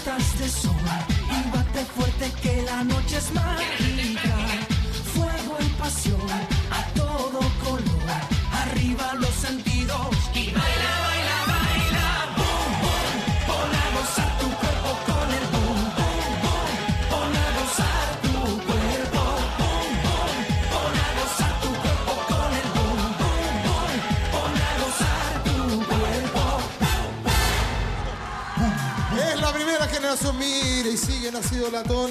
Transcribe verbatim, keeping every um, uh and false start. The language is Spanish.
gotas de sol y bate fuerte que la noche es mágica. Fuego y pasión a todo color, arriba los sentidos y baila, baila, baila. Boom, boom, pon a gozar tu cuerpo con el boom, boom, boom. Pon a gozar tu cuerpo, boom, boom. Pon a gozar tu cuerpo con el boom, boom, boom. Pon a gozar tu cuerpo. Es la primera generación, mire, y siguen así latón.